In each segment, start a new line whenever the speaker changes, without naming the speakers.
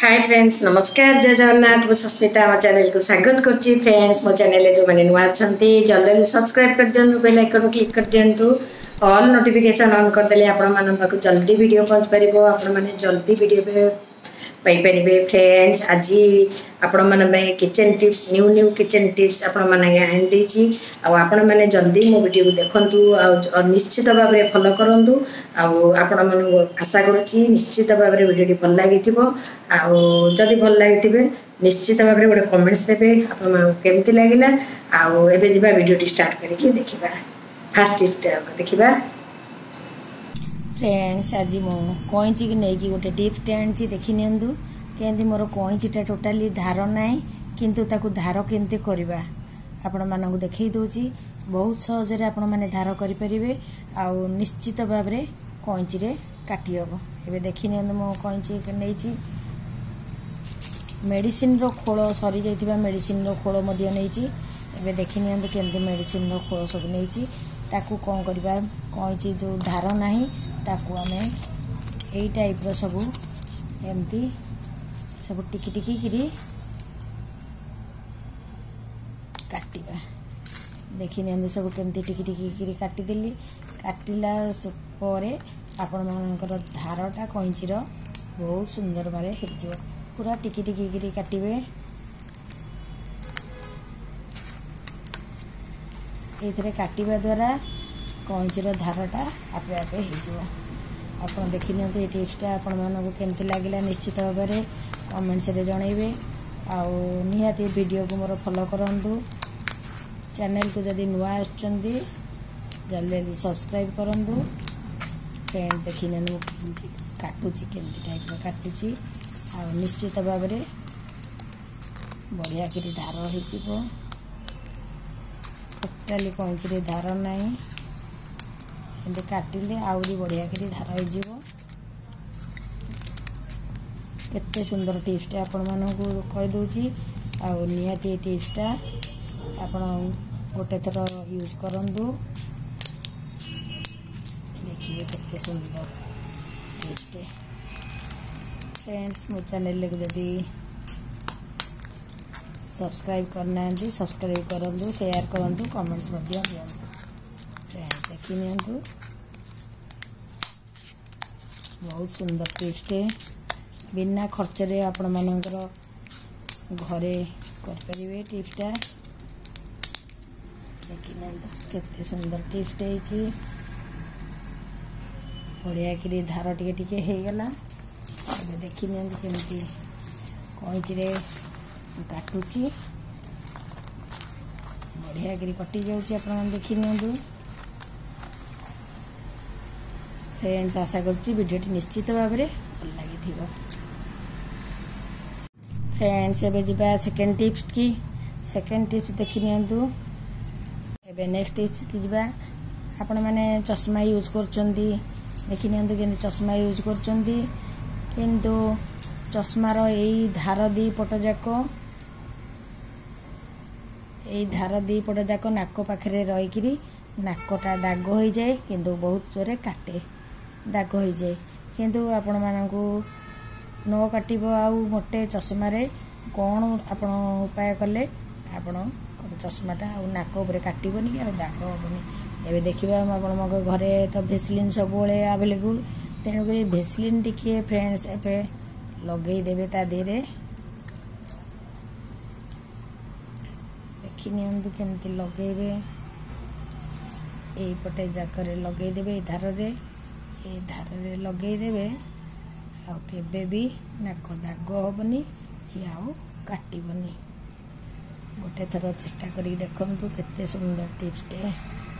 Hi friends नमस्कार जय जगन्नाथ मु सस्मिता मो चैनल को स्वागत करची। फ्रेंड्स मो चैनल जो मैंने नुआ अच्छी जल्दी सब्सक्राइब कर दिंतु, बेल आइकन क्लिक कर दिंतु, ऑल नोटिफिकेशन ऑन कर देले आपण मन पाक जल्दी वीडियो पहुंच परिबो, आपण माने जल्दी वीडियो पाई परिबे। फ्रेंड्स आज आपण मन में kitchen tips new kitchen tips आपण माने आन देची आपण माने जल्दी मो वीडियो को देखंतु आ निश्चित भाव में फॉलो करंतु। आपण मन आशा करूची निश्चित भाव में वीडियो भल लागिथिबो जदि भल लागिथिबे निश्चित भाव में गोटे कमेंट्स देबे आपण केमती लागिला। एबे जिबा वीडियो स्टार्ट करके देखिबा। फर्स्ट टिप देखिबा। फ्रेंड्स आज मो कईची की नहीं गोटे टिप्स आनी देखी नियंतु केमती मोर कईचीटा टोटाली धार नाई किंतु ताकू धार केमती करवा आपण मानक देखई दउची। बहुत सहज रे आपण माने धार करि परिबे आ निश्चित भाव में कईची रे काटी हबो। एबे देखि नियंतु मो कईची नैची मेडिसिन रो खोल सरी जाइतिबा मेडिसिन रो खोल मध्य नैची। एबे देखि नियंतु केमती मेडिसिन रो खोल सब नैची ताकू कौन करबा कईची जो धार नाही ताकू आमे एई टाइप रो सब एमती सब टिकी टिकी करी काटिबा। देखि नियंतु सब केमती टिकी टिकी करी काटी देली। काटिला परे आपण मानकर धारटा कईची रो बहुत सुंदर मारे हेजियो। पूरा टिकी टिकी करी काटिबे। एथरे काटिबा द्वारा कईचीर धारटा आपे आपे हेजियो। आपण देखि नियंतु ए टिप्सटा आपण मानक केमती लागिला निश्चित भाव में कमेंट्स रे जणाइबे। निहाती वीडियो को मोर फॉलो करंतु। चैनल को जदि नुआ आछंदी जल्दी जल्दी सब्सक्राइब करंतु। फ्रेंड देखि नियंतु केमती काटुची केमती टाइप रो काटुची निश्चित भाव में बढ़िया करी धार हेजिबो। टोटाली कईची धार नाई एमती काटिले आउरी बढ़िया करी धार हेजिबो। केते सुंदर टिप्सटा आपण मानकू कहि दउची निहाती टिप्सटा आपण गोटे थर यूज करंतु। देखिए केते सुंदर टिप्सटे। फ्रेंड्स मो चैनल को जदि सब्सक्राइब करना सब्सक्राइब करंतु, शेयर करंतु, कमेंट्स मध्य दियंतु। फ्रेंड्स देखि नियंतु बहुत सुंदर टिप्सटे बिना खर्च रे आपण मानकर घरे कर परिबे। टिप्सटा देखि नियंतु केते सुंदर टिप्सटे छी। बढ़िया करी धार टिके टिके हे गला। अब देखि नियंतु केमती कईची रे काटुची बढ़िया करी कटि जाउची। आपण देखि नियंतु। फ्रेंड्स आशा करछि वीडियोटी निश्चित भाव में भल लागिथिबो। फ्रेंड्स एबे जिबा सेकंड टिप्स की। सेकंड टिप्स देखि नियंतु। एबे नेक्स्ट टिप्स की जिबा। आपण माने चश्मा यूज करचंदी देखि नियंतु के चश्मा यूज करचंदी किंतु चश्मार एई धार दी पट जाको एई धार दी पट जाको नाक पाखरे रही किरी नाकटा दाग हो जाए किंतु बहुत जोरे काटे दाग हो जाए। किंतु आपण मानकू न काटिबो आउ मोटे चश्मा रे कोन आपण उपाय कले आपण चश्माटा आउ नाक ऊपर काटिबोनी कि दाग होबोनी। एबे देखिबा आपण मग घरे तो भेसलिन सब बेले अवेलेबल तेणु करी भेसलिन टिके फ्रेंड्स एबे लगई देबे ता देरे। देखि नियंतु केमती लगेबे एई पटे जाकरे लगई देबे धार रे लगई देबे आ केबे भी नाक दाग होबनी कि आउ काटिबनी। गोटे थर चेष्टा करी देखंतु केते सुंदर टिप्सटे।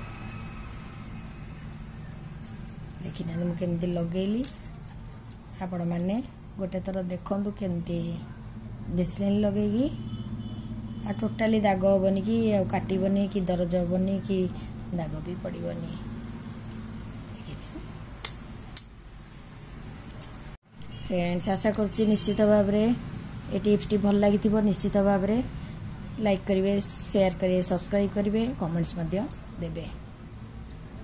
देखि न केमती लगेली आपण माने गोटे थर देखंतु केमती भेसलिन लगेगी आ टोटाली दाग होबनी कि आ काटिबनी कि दरज होबनी कि दाग भी पड़िबनी। फ्रेंड्स आशा करछि निश्चित भाव में ए टिप्सटी भल लागिथिबो। निश्चित भाव में लाइक करिवे, शेयर करिवे, सब्सक्राइब करिवे, कमेंट्स मध्य देबे।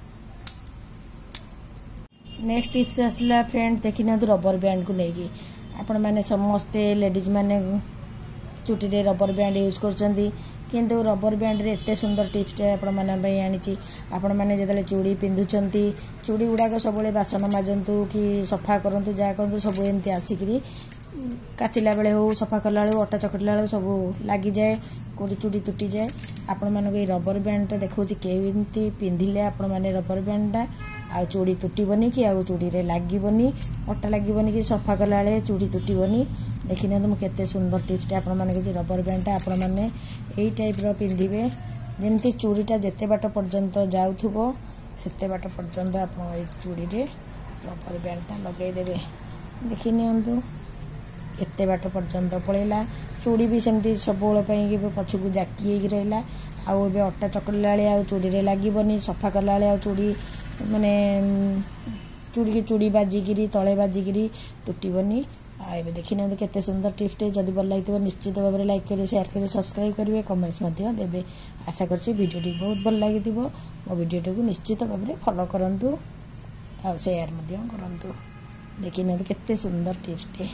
नेक्स्ट टिप्स आसला फ्रेंड देखि न रबर बैंड को लेगी आपण मैंने समस्ते लेडीज मैंने चुटी रे रबर बैंड यूज करछंती किंतु रबर बैंड रे एते सुंदर टिप्स आपण माने आनी आपण मैंने जतले चूड़ी पिंधुचंती चूड़ी गुड़ाक सब बासन माजंतु कि सफा करंतु जा करंतु सब एमती आसिकरी काचिला बेले हो सफा कला बेले अटा चकटला बेले सब लगी जाए कोडी चूड़ी तुटी जाए आपण मानक ए रबर बैंड देखौछि केमती पिंधिले आपण माने रबर बैंडटा आ चूड़ी तुटबनी कि आ चूड़ी रे लागबनी अटा लागबनी कि सफा कला बेले चूड़ी तुटबनी देखिने तुम केते सुंदर टिप्स आपण माने कि रबर बैंडटा आपण माने एई टाइप रो पिंधिबे जेमती चूड़ीटा जेते बाट पर्यंत जाउथुबो सेते बाट पर्यंत आपण ए चूड़ी रे रबर बैंडटा लगे देबे देखिने हम एते बाट पर्यंत पळेला चूड़ी भी सेमती सबोळ पई कि पछकु जाकी हे रहला आ बे अट्टा चकला ले आ चूड़ी रे लागबनी सफा कला ले आ चूड़ी माने चूड़ी की चूड़ी बाजिगिरी तळे बाजिगिरी तुटीबनी आ एबे देखिने केते सुंदर टिप्स जदी भल लागितो निश्चित भाबरे लाइक करिवे शेयर करिवे सब्सक्राइब करिवे कमेंट्स मध्ये देबे आशा करछि वीडियो टी बहुत भल लागिथिबो मो वीडियो को निश्चित भाबरे फॉलो करंतु आ शेयर मध्ये करंतु देखिने केते सुंदर टिप्स टे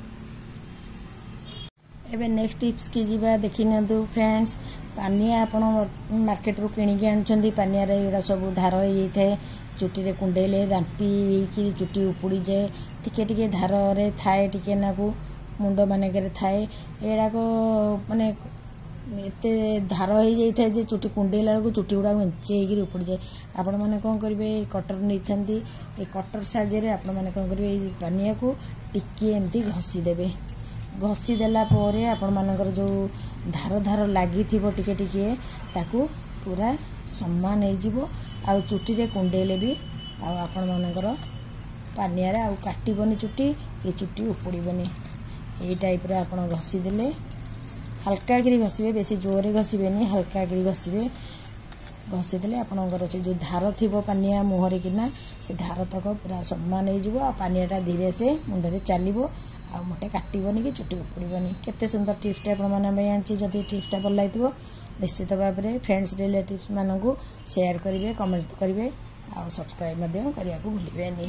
एबे नेक्स्ट टिप्स की जीवा देखिने फ्रेंड्स पानिया आपण मार्केट रो किणी के आनछंदी पानिया रे एडा सब धार होई थाए चुटी रे कुंडेले रांपी की चुटी उपुड़ी जाए टिके टिके धार रे थाए टिके नाकू मुंड माने करे थाए एडा को माने एते धार होई जाई थाए जे चुटी कुंडेला को चुटी उडा मेंचे की उपुड़ी जाए आपण माने कोन करबे कटर नै थांती ए कटर साजे रे आपण माने कोन करबे ए पानिया को टिके एमती घसी देबे घसी देला पोरे आपण मानकर जो धार धार लागी थिबो टिके टिके ताकू पूरा सम्मान हे जिवो आ चुटी रे कुंडेले भी आ आपण मानकर पानिया रे आ काटिबनी चुटी ए चुटी उपुड़ीबनी ए टाइप रे आपण घसी देले हल्का गिरी घसीबे बेसी जोरे घसीबेनी हल्का गिरी घसीबे घसी देले आपणकर से जो धार थिबो पानिया मुहरे किना से धार तक पूरा सम्मान हे जिवो आ पानियाटा धीरे से मुंडरे चलिबो आ मोटे काटिबनी कि चुटी उपुड़ीबनी केते सुंदर टिप्स आपण माने आनछि जदी टिप्सटा भल लागितबो निश्चित भाव में फ्रेंड्स रिलेटिव्स मानू शेयर करेंगे कमेंट करेंगे आ सब्सक्राइब करने को भूलें।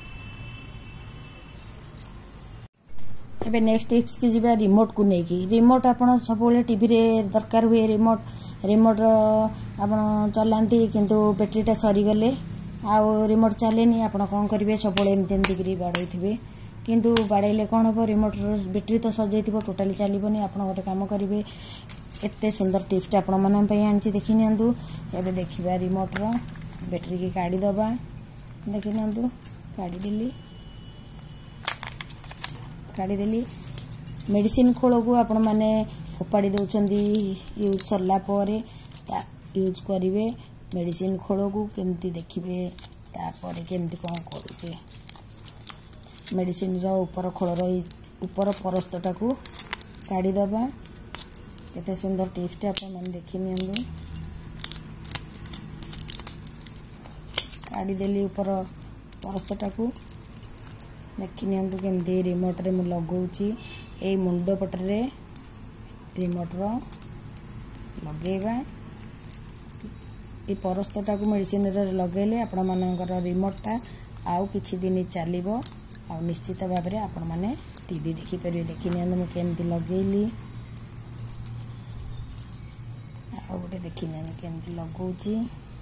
एबे नेक्स्ट टिप्स की जीवा रिमोट को लेकिन रिमोट आपड़ सब टीवी रे दरकार हुए रिमोट आपड़ चलाती किंतु बैटेरीटा सरीगले आउ रिमोट चलेनी आपड़ कौन करेंगे सब एमती बाड़े थे किंतु बाड़े कौन हम रिमोट बैटेरी तो सर टोटाली चलनी आप गोटे कम करेंगे एते सुंदर टिप्स आपण मन आनी देखी नियंतु एबे देखिबा रिमोट रो बैटरी की काढ़ी दबा देखी नियंतु काढ़ी देली मेडिसिन खोल को आपण माने फोपाड़ी दउचंदी यूज सरला परे ता यूज करिवे मेडिसिन खोल को केमती देखिबे तापर केमती कोन करूचे मेडिसिन रो ऊपर खोल रो ऊपर परस्तटा को काढ़ी दबा केते सुंदर टिप्स आपण मन देखि नियंतु काढ़ी देली ऊपर परस्तटा को देखि नियंतु केमती रिमोट रे मु लगाउची ए मुंड पटरे रिमोट रो लगेबा ए परस्तटा को मेडिसिन रे लगेले आपण मानकर रिमोटटा आउ किछि दिन चलिबो आ निश्चित भाव में आपण माने टीवी देखि परिबे देखि नियंतु मु केमती लगेली आ गोटे देखि नियंतु केमती लगाउची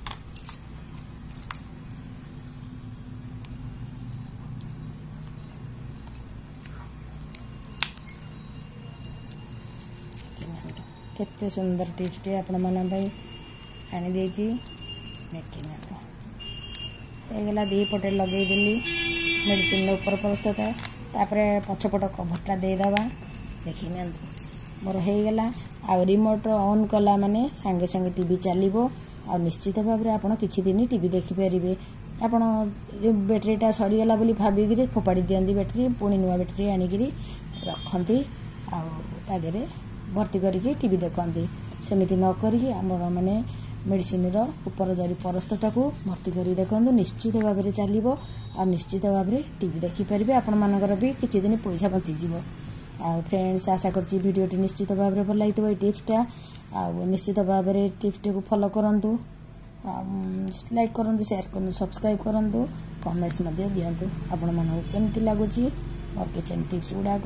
केते सुंदर टिप्स टे आपण मन भाई आनी देची देखि नियंतु ए गला दी पटे लगेई देली मेडिसिन ऊपर परस्त था तापरे पछपट कभरटा दे दबा देखि नियंतु मोर हे गला आ रिमोट ऑन कला माने संगे संगे टीवी चलिबो आ निश्चित भाव में आपण किछि दिन टीवी देखि परिबे आपण बैटरीटा सरी गला बोली भाबी गिरी फोपाड़ी दियंदी बैटरी पुणी नुआ बैटरी आनी गिरी रखंती आ तागरे भर्ती करके टीवी देखती सेमिति न करी आमर माने मेडिसिन रो ऊपर जरी परस्तटा को भर्ती करी देखंतु निश्चित भाव में चलिबो आ निश्चित भाव में टीवी देखि परिबे आपण मानकर भी किछि दिन पैसा बची जिवो आ फ्रेंड्स आशा करछि वीडियो टी निश्चित भाव में भल लागितबो ए टिप्सटा आ निश्चित भाव में टिप्स को फॉलो करंतु लाइक करंतु शेयर करंतु सब्सक्राइब करंतु कमेंट्स मध्ये दियंतु आपण मानक केमति लागुची मोर किचन टिप्स गुड़ाक।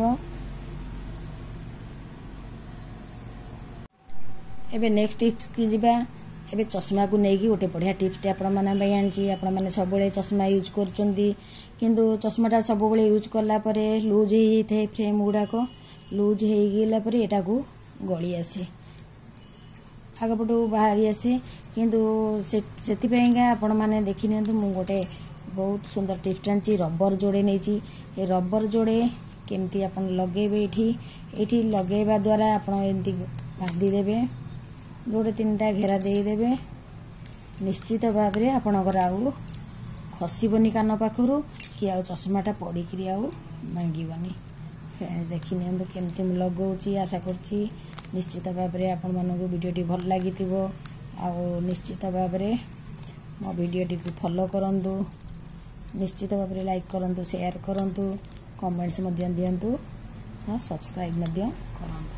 एबे नेक्स्ट टिप्स की जीवा। एबे चश्मा को लेकिन गोटे बढ़िया टिप्स आपण मैंने आपण मैंने सब चश्मा यूज कर किंतु चश्माटा सब यूज कला लूज हो फ्रेम गुड़ाक लूज हो एटा को गली आसे आगपटू बाहरी आसे किंतु से आपण मैंने देखी नि मु गोटे बहुत सुंदर टिप्स आनी रबर जोड़े नहीं रबर जोड़े केमती आपण लगेबे एठी लगेबा द्वारा आपण एमती बांधी देबे जोड़े 3टा घेरा देदेवे निश्चित भाव में आपणकर आउ खसबनी कान पाखर कि आउ चश्माटा पड़ी आउ भांगनी। देखी नि केमती लगौची आशा करछि निश्चित भाव में आपण मानक वीडियोटी भल लगी आउ निश्चित भाव में मो वीडियोटी को फॉलो करंतु निश्चित भाव में लाइक करंतु शेयर करंतु कमेंट्स मध्य दियंतु हाँ सब्सक्राइब मध्य करंतु।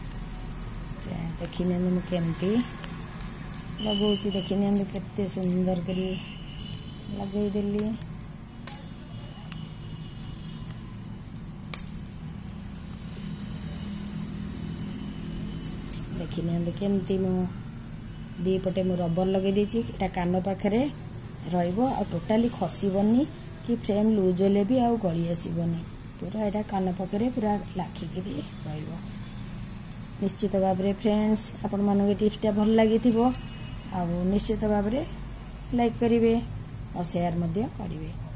देखी नि केमती लगौची देखी नि केते सुंदर करी लगई देली। देखी नि केमती मु दी पटे मु रबर लगे देछि एटा कान पाखरे रहइबो आ टोटाली खसीबनी कि फ्रेम लूज होले भी आ गली आसीबनी पूरा एटा कान पाखरे पूरा लाखिकी रहइबो। निश्चित भाव में फ्रेंड्स आपण मानक टिप्सटा भल लगी निश्चित भाव में लाइक करेंगे और शेयर करेंगे।